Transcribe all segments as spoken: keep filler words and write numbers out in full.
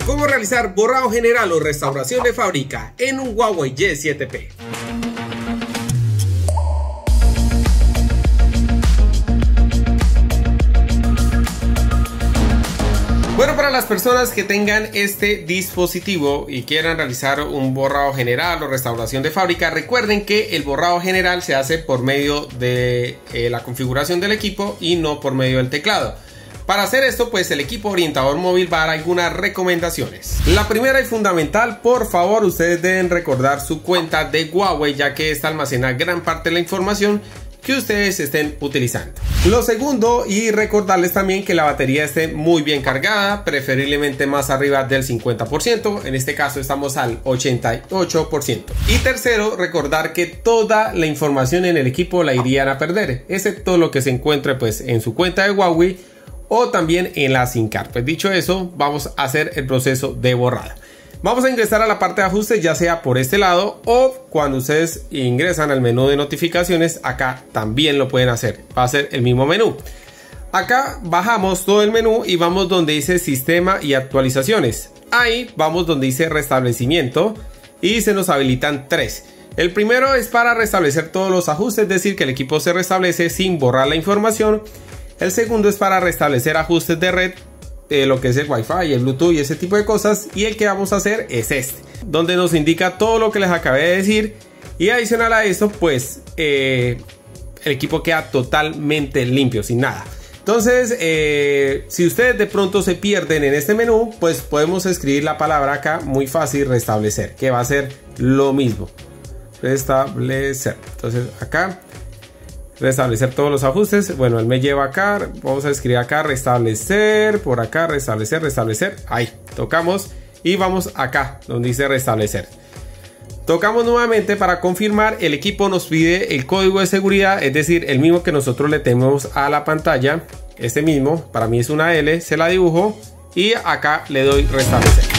Cómo realizar borrado general o restauración de fábrica en un Huawei Y siete P. Bueno, para las personas que tengan este dispositivo y quieran realizar un borrado general o restauración de fábrica, recuerden que el borrado general se hace por medio de eh, la configuración del equipo y no por medio del teclado. Para hacer esto, pues el equipo orientador móvil va a dar algunas recomendaciones. La primera y fundamental, por favor, ustedes deben recordar su cuenta de Huawei, ya que esta almacena gran parte de la información que ustedes estén utilizando. Lo segundo, y recordarles también que la batería esté muy bien cargada, preferiblemente más arriba del cincuenta por ciento, en este caso estamos al ochenta y ocho por ciento. Y tercero, recordar que toda la información en el equipo la irían a perder, excepto lo que se encuentre pues en su cuenta de Huawei o también en la SIM card. Pues dicho eso, vamos a hacer el proceso de borrado. Vamos a ingresar a la parte de ajustes, ya sea por este lado o cuando ustedes ingresan al menú de notificaciones, acá también lo pueden hacer. Va a ser el mismo menú. Acá bajamos todo el menú y vamos donde dice sistema y actualizaciones. Ahí vamos donde dice restablecimiento y se nos habilitan tres. El primero es para restablecer todos los ajustes, es decir, que el equipo se restablece sin borrar la información. El segundo es para restablecer ajustes de red, Eh, lo que es el Wi-Fi, el Bluetooth y ese tipo de cosas, y el que vamos a hacer es este, donde nos indica todo lo que les acabé de decir, y adicional a eso pues eh, el equipo queda totalmente limpio, sin nada. Entonces eh, si ustedes de pronto se pierden en este menú, pues podemos escribir la palabra acá, muy fácil, restablecer, que va a ser lo mismo, restablecer. Entonces acá restablecer todos los ajustes. Bueno, él me lleva acá, vamos a escribir acá restablecer, por acá restablecer, restablecer, ahí tocamos y vamos acá donde dice restablecer. Tocamos nuevamente para confirmar. El equipo nos pide el código de seguridad, es decir, el mismo que nosotros le tenemos a la pantalla. Este mismo, para mí es una L, se la dibujo y acá le doy restablecer.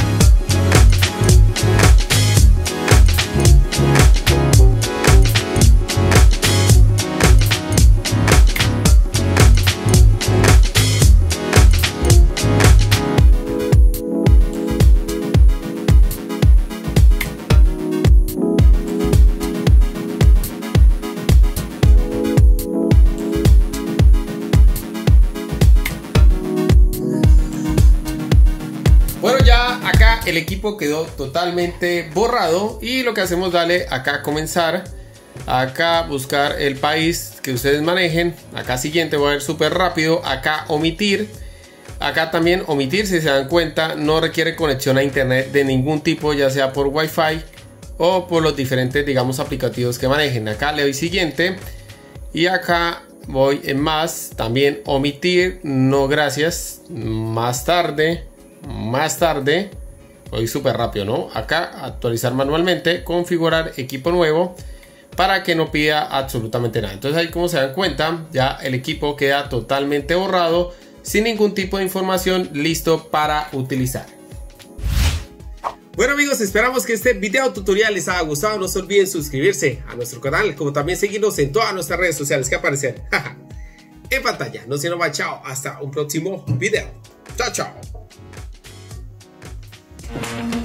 Bueno, ya acá el equipo quedó totalmente borrado y lo que hacemos, darle acá comenzar, acá buscar el país que ustedes manejen, acá siguiente, voy a ver súper rápido, acá omitir, acá también omitir. Si se dan cuenta, no requiere conexión a internet de ningún tipo, ya sea por Wi-Fi o por los diferentes, digamos, aplicativos que manejen. Acá le doy siguiente y acá voy en más, también omitir, no gracias, más tarde, más tarde, voy súper rápido, ¿no? Acá actualizar manualmente, configurar equipo nuevo para que no pida absolutamente nada. Entonces ahí, como se dan cuenta, ya el equipo queda totalmente borrado, sin ningún tipo de información, listo para utilizar. Bueno amigos, esperamos que este video tutorial les haya gustado. No se olviden suscribirse a nuestro canal, como también seguirnos en todas nuestras redes sociales que aparecen en pantalla. No se nos va, chao, hasta un próximo video. Chao, chao.